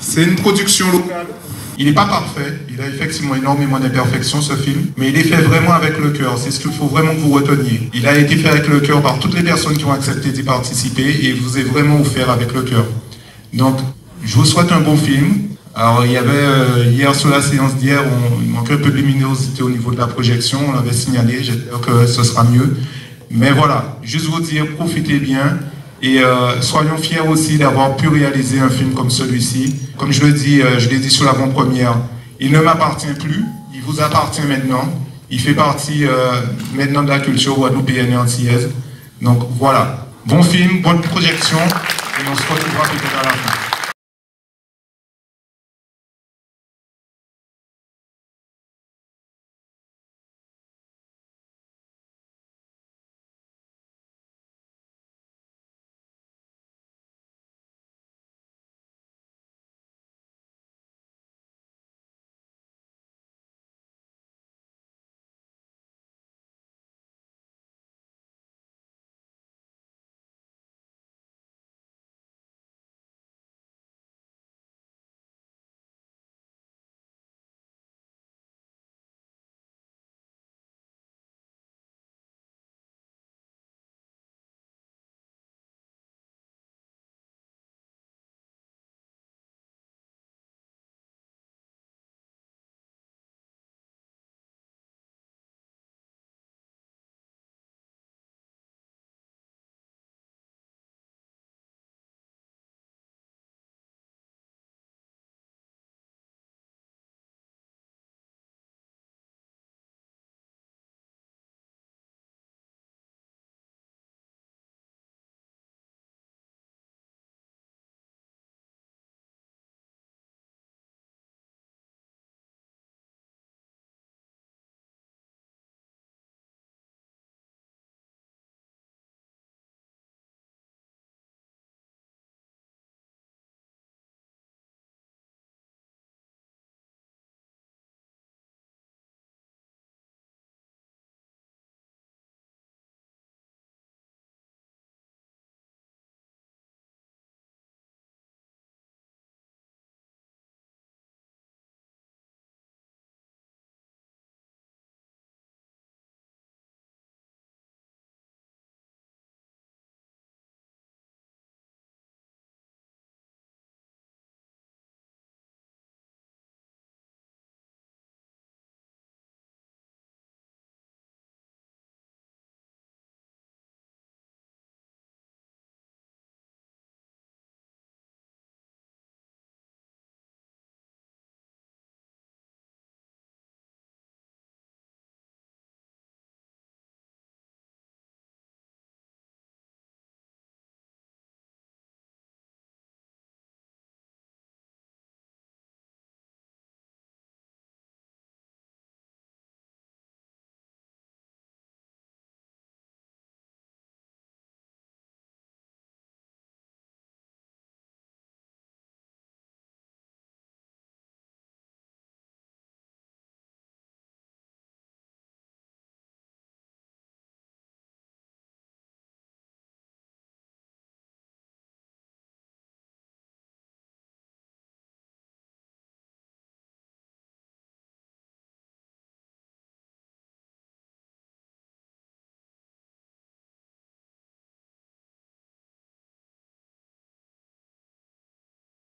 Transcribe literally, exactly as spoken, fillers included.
C'est une production locale. Il n'est pas parfait, il a effectivement énormément d'imperfections ce film, mais il est fait vraiment avec le cœur, c'est ce qu'il faut vraiment que vous reteniez. Il a été fait avec le cœur par toutes les personnes qui ont accepté d'y participer et il vous est vraiment offert avec le cœur. Donc, je vous souhaite un bon film. Alors, il y avait, euh, hier sur la séance d'hier, il manquait un peu de luminosité au niveau de la projection, on l'avait signalé, j'espère que ce sera mieux. Mais voilà, juste vous dire, profitez bien. Et euh, soyons fiers aussi d'avoir pu réaliser un film comme celui-ci. Comme je le dis, euh, je l'ai dit sur l'avant-première, il ne m'appartient plus, il vous appartient maintenant. Il fait partie euh, maintenant de la culture guadeloupéenne et antillaise. Donc voilà, bon film, bonne projection, et on se retrouvera peut-être à la fin.